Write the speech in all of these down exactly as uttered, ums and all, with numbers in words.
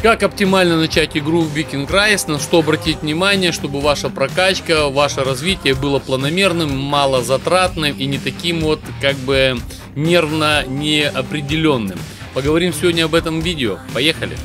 Как оптимально начать игру в Viking Rise, на что обратить внимание, чтобы ваша прокачка, ваше развитие было планомерным, малозатратным и не таким вот как бы нервно неопределенным. Поговорим сегодня об этом видео. Поехали!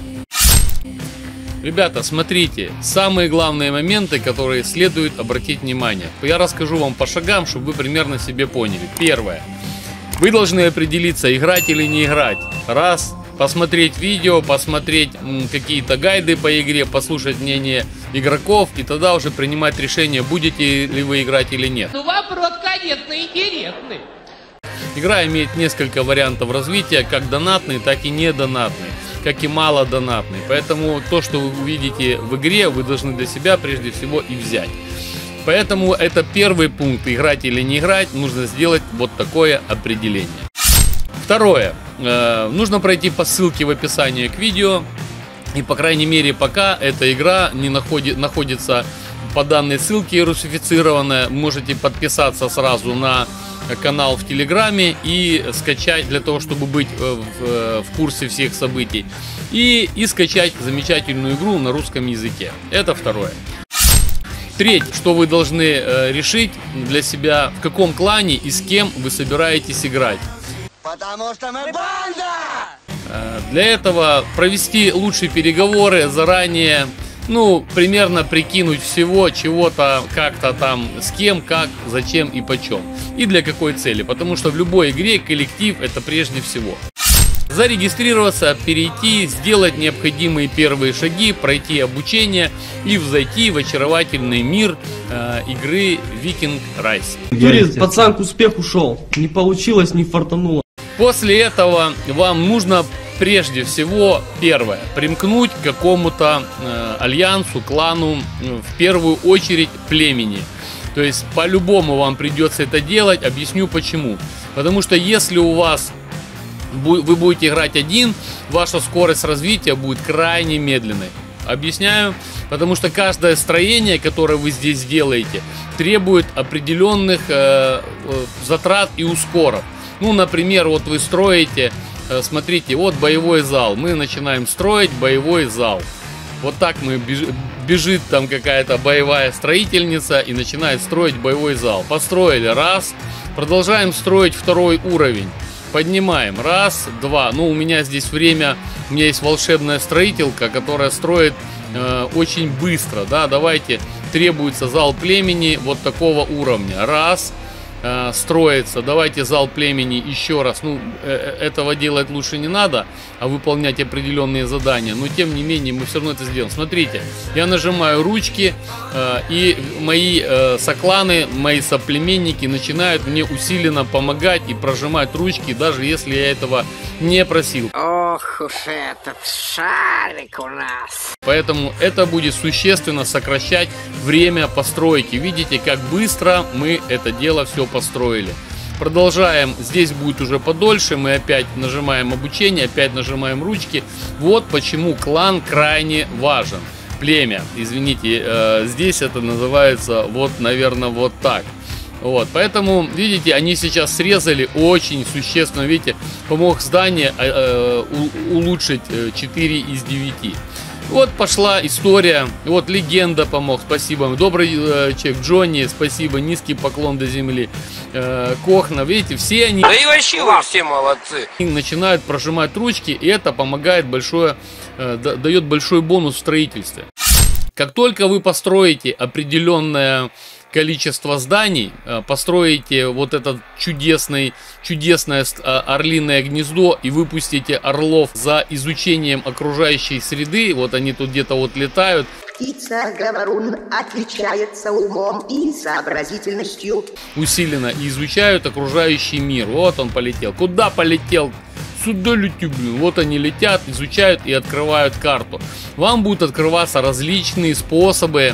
Ребята, смотрите, самые главные моменты, которые следует обратить внимание. Я расскажу вам по шагам, чтобы вы примерно себе поняли. Первое. Вы должны определиться, играть или не играть. Раз. Посмотреть видео, посмотреть какие-то гайды по игре, послушать мнение игроков и тогда уже принимать решение, будете ли вы играть или нет. Ну вопрос, конечно, интересный. Игра имеет несколько вариантов развития, как донатный, так и недонатный, как и малодонатный. Поэтому то, что вы увидите в игре, вы должны для себя прежде всего и взять. Поэтому это первый пункт, играть или не играть, нужно сделать вот такое определение. Второе. Э, нужно пройти по ссылке в описании к видео. И по крайней мере пока эта игра не находит, находится по данной ссылке русифицированная, можете подписаться сразу на канал в Телеграме и скачать для того, чтобы быть в, в курсе всех событий. И, и скачать замечательную игру на русском языке. Это второе. Третье, что вы должны э, решить для себя, в каком клане и с кем вы собираетесь играть. Потому что мы банда! Для этого провести лучшие переговоры заранее, ну, примерно прикинуть всего, чего-то, как-то там, с кем, как, зачем и почем. И для какой цели, потому что в любой игре коллектив это прежде всего. Зарегистрироваться, перейти, сделать необходимые первые шаги, пройти обучение и взойти в очаровательный мир э, игры Viking Rise. Юрий, пацан к успеху шел, не получилось, не фартануло. После этого вам нужно прежде всего, первое, примкнуть к какому-то э, альянсу, клану, э, в первую очередь племени. То есть по-любому вам придется это делать, объясню почему. Потому что если у вас вы будете играть один, ваша скорость развития будет крайне медленной. Объясняю, потому что каждое строение, которое вы здесь делаете, требует определенных э, э, затрат и ускоров. Ну, например, вот вы строите, э, смотрите, вот боевой зал, мы начинаем строить боевой зал. Вот так мы беж, бежит там какая-то боевая строительница и начинает строить боевой зал. Построили, раз, продолжаем строить второй уровень. Поднимаем. Раз, два. Ну, у меня здесь время, у меня есть волшебная строителька, которая строит э, очень быстро. Да, давайте, требуется зал племени вот такого уровня. Раз, э, строится. Давайте зал племени еще раз. Ну, э, этого делать лучше не надо, а выполнять определенные задания. Но, тем не менее, мы все равно это сделаем. Смотрите, я нажимаю ручки, э, и мои э, сокланы, мои соплеменники начинают мне усиленно помогать и прожимать ручки, даже если я этого не просил. Ох уж этот шарик у нас. Поэтому это будет существенно сокращать время постройки. Видите, как быстро мы это дело все построили. Продолжаем, здесь будет уже подольше, мы опять нажимаем обучение, опять нажимаем ручки. Вот почему клан крайне важен. Племя, извините, э, здесь это называется вот, наверное, вот так. Вот, поэтому, видите, они сейчас срезали очень существенно, видите, помог здание э, э, улучшить четыре из девяти. Вот пошла история, вот легенда помог, спасибо, добрый э, человек Джонни, спасибо, низкий поклон до земли, э, Кохна, видите, все они, да и вообще вы все молодцы, начинают прожимать ручки, и это помогает большое, э, дает большой бонус в строительстве. Как только вы построите определенное количество зданий, построите вот этот чудесный, чудесное орлиное гнездо и выпустите орлов за изучением окружающей среды, вот они тут где-то вот летают. Птица говорун отличается умом и сообразительностью. Усиленно изучают окружающий мир. Вот он полетел. Куда полетел? Сюда летю, блин. Вот они летят, изучают и открывают карту. Вам будут открываться различные способы,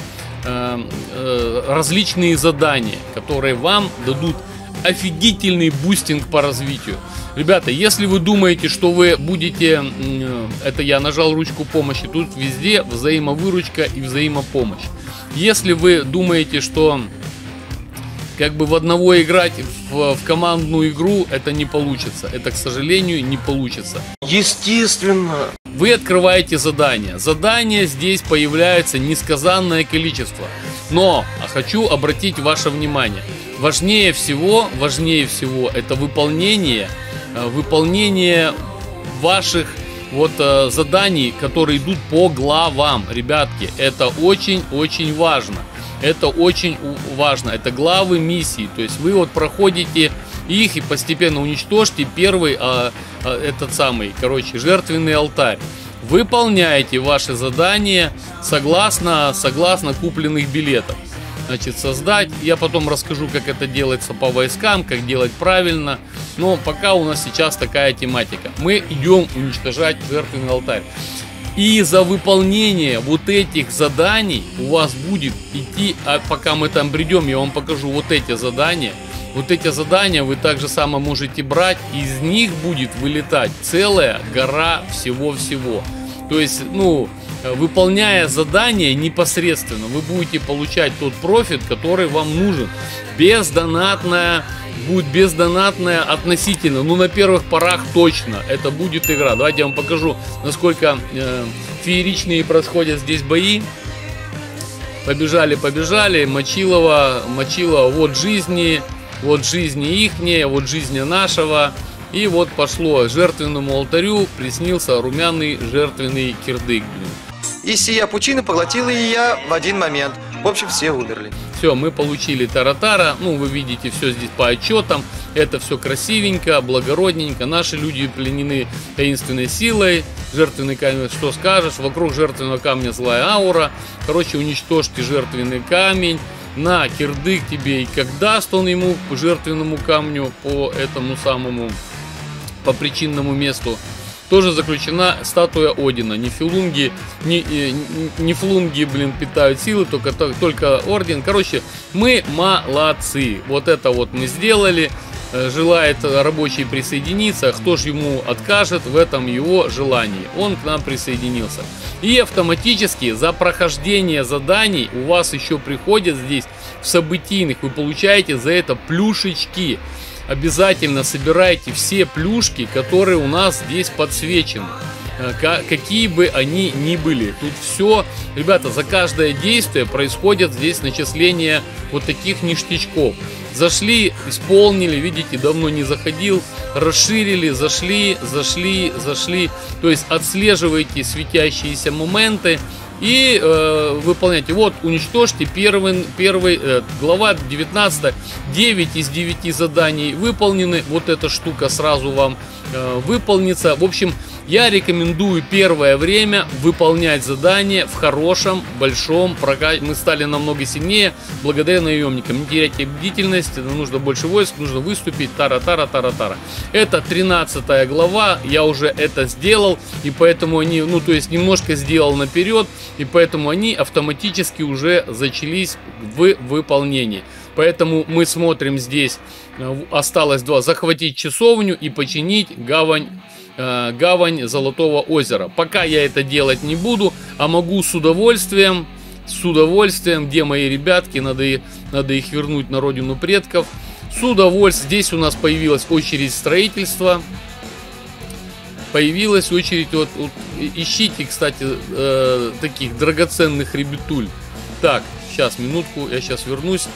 различные задания, которые вам дадут офигительный бустинг по развитию. Ребята, если вы думаете, что вы будете, это я нажал ручку помощи, тут везде взаимовыручка и взаимопомощь. Если вы думаете, что как бы в одного играть в, в командную игру это не получится. Это, к сожалению, не получится. Естественно. Вы открываете задание. Задания здесь появляется несказанное количество. Но хочу обратить ваше внимание. Важнее всего, важнее всего это выполнение, выполнение ваших вот заданий, которые идут по главам. Ребятки, это очень-очень важно. Это очень важно. Это главы миссии. То есть вы вот проходите их и постепенно уничтожьте первый, а, а, этот самый, короче, жертвенный алтарь. Выполняете ваши задания согласно, согласно купленных билетов. Значит, создать. Я потом расскажу, как это делается по войскам, как делать правильно. Но пока у нас сейчас такая тематика. Мы идем уничтожать жертвенный алтарь. И за выполнение вот этих заданий у вас будет идти, а пока мы там придем, я вам покажу вот эти задания. Вот эти задания вы также само можете брать, из них будет вылетать целая гора всего-всего. То есть, ну, выполняя задание непосредственно, вы будете получать тот профит, который вам нужен. Бездонатная, будет бездонатная относительно, ну, на первых порах точно, это будет игра. Давайте я вам покажу, насколько э, фееричные происходят здесь бои. Побежали, побежали, Мочилова, Мочилова, вот жизни, вот жизни ихние, вот жизни нашего. И вот пошло, жертвенному алтарю приснился румяный жертвенный кирдык. И сия пучина поглотила и я в один момент. В общем, все умерли. Все, мы получили Таратара. Ну, вы видите все здесь по отчетам. Это все красивенько, благородненько. Наши люди пленены таинственной силой. Жертвенный камень, что скажешь? Вокруг жертвенного камня злая аура. Короче, уничтожьте жертвенный камень. На, кирдык тебе и как даст он ему по жертвенному камню, по этому самому, по причинному месту. Тоже заключена статуя Одина. Нифилунги, не, не, нифлунги, блин, питают силы, только, только орден. Короче, мы молодцы. Вот это вот мы сделали. Желает рабочий присоединиться. Кто ж ему откажет в этом его желании? Он к нам присоединился. И автоматически за прохождение заданий у вас еще приходят здесь в событийных. Вы получаете за это плюшечки. Обязательно собирайте все плюшки, которые у нас здесь подсвечены, какие бы они ни были. Тут все, ребята, за каждое действие происходит здесь начисление вот таких ништячков. Зашли, исполнили, видите, давно не заходил, расширили, зашли, зашли, зашли. То есть отслеживайте светящиеся моменты и э, выполняйте. Вот, уничтожьте первый, первый э, глава девятнадцать, девять из девяти заданий выполнены. Вот эта штука сразу вам э, выполнится. В общем, я рекомендую первое время выполнять задания в хорошем, большом прокате. Мы стали намного сильнее благодаря наемникам. Не теряйте бдительность, нужно больше войск, нужно выступить. Тара-тара, тара-тара. Это тринадцатая глава, я уже это сделал, и поэтому они, ну, то есть немножко сделал наперед, и поэтому они автоматически уже зачались в выполнении. Поэтому мы смотрим здесь, осталось два: захватить часовню и починить гавань. Гавань Золотого озера. Пока я это делать не буду, а могу с удовольствием, с удовольствием, где мои ребятки, надо, надо их вернуть на родину предков. С удовольствием. Здесь у нас появилась очередь строительства. Появилась очередь, вот, вот ищите, кстати, э, таких драгоценных ребятуль. Так, сейчас, минутку, я сейчас вернусь.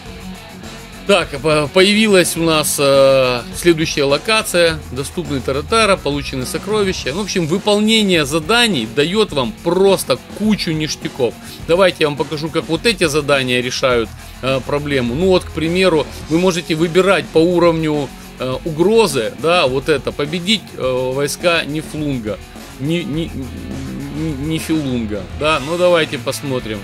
Так, появилась у нас э, следующая локация. Доступны Таратара, получены сокровища. В общем, выполнение заданий дает вам просто кучу ништяков. Давайте я вам покажу, как вот эти задания решают э, проблему. Ну вот, к примеру, вы можете выбирать по уровню э, угрозы, да, вот это, победить э, войска Нифлунга. Ни, ни, ни, Нифилунга, да, ну давайте посмотрим.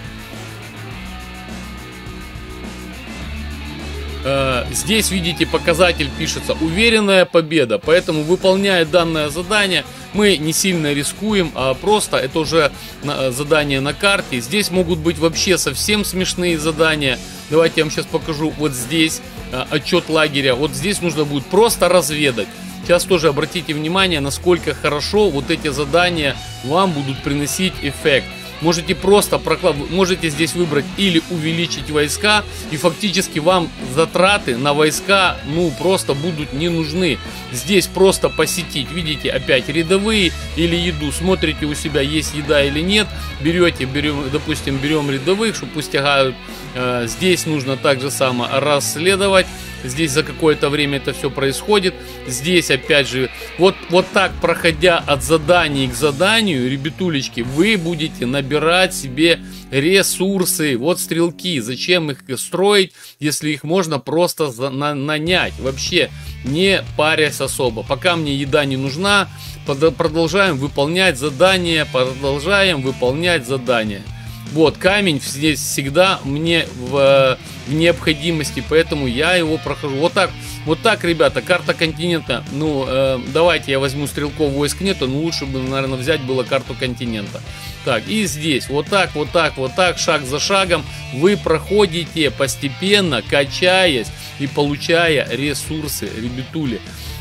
Здесь, видите, показатель пишется уверенная победа, поэтому, выполняя данное задание, мы не сильно рискуем, а просто это уже задание на карте. Здесь могут быть вообще совсем смешные задания. Давайте я вам сейчас покажу. Вот здесь отчет лагеря. Вот здесь нужно будет просто разведать. Сейчас тоже обратите внимание, насколько хорошо вот эти задания вам будут приносить эффект. можете просто прокладывать, можете здесь выбрать или увеличить войска, и фактически вам затраты на войска, ну, просто будут не нужны. Здесь просто посетить, видите, опять рядовые или еду, смотрите у себя, есть еда или нет, берете, берем, допустим, берем рядовых, что пусть тягают. Здесь нужно так же само расследовать. Здесь за какое-то время это все происходит. Здесь опять же, вот, вот так, проходя от задания к заданию, ребятулечки, вы будете набирать себе ресурсы. Вот стрелки, зачем их строить, если их можно просто за, на, нанять, вообще не парясь особо. Пока мне еда не нужна, продолжаем выполнять задания, продолжаем выполнять задания. Вот, камень здесь всегда мне в, в необходимости, поэтому я его прохожу. Вот так, вот так, ребята, карта континента. Ну, э, давайте я возьму стрелков, войск нету, но лучше бы, наверное, взять было карту континента. Так, и здесь, вот так, вот так, вот так, шаг за шагом вы проходите постепенно, качаясь и получая ресурсы, ребятули.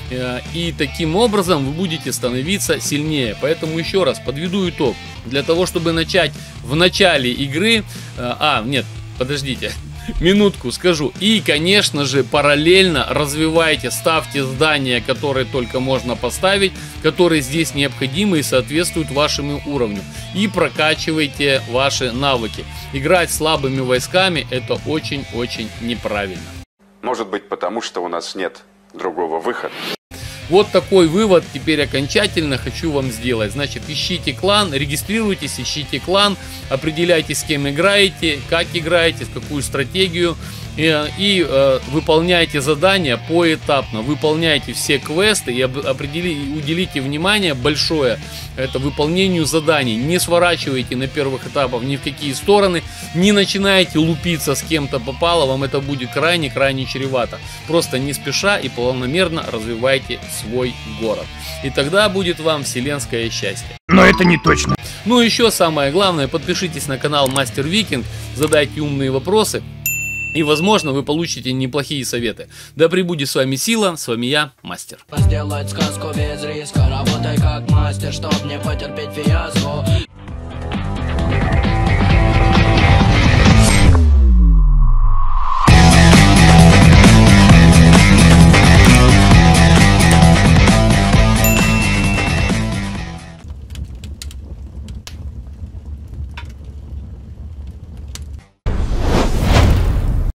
И таким образом вы будете становиться сильнее. Поэтому еще раз подведу итог. Для того, чтобы начать в начале игры... А, нет, подождите. Минутку скажу. И, конечно же, параллельно развивайте, ставьте здания, которые только можно поставить, которые здесь необходимы и соответствуют вашему уровню. И прокачивайте ваши навыки. Играть слабыми войсками — это очень-очень неправильно. Может быть, потому что у нас нет другого выхода. Вот такой вывод теперь окончательно хочу вам сделать. Значит, ищите клан, регистрируйтесь, ищите клан, определяйте, с кем играете, как играете, какую стратегию. И, и э, выполняйте задания поэтапно, выполняйте все квесты и определи, уделите внимание большое это выполнению заданий. Не сворачивайте на первых этапах ни в какие стороны, не начинайте лупиться с кем-то попало, вам это будет крайне-крайне чревато. Просто не спеша и планомерно развивайте свой город. И тогда будет вам вселенское счастье. Но это не точно. Ну и еще самое главное, подпишитесь на канал Мастер Викинг, задайте умные вопросы. И, возможно, вы получите неплохие советы. Да пребудет с вами сила, с вами я, Мастер. Сделать сказку без риска, работай как мастер, чтоб не потерпеть фиаско.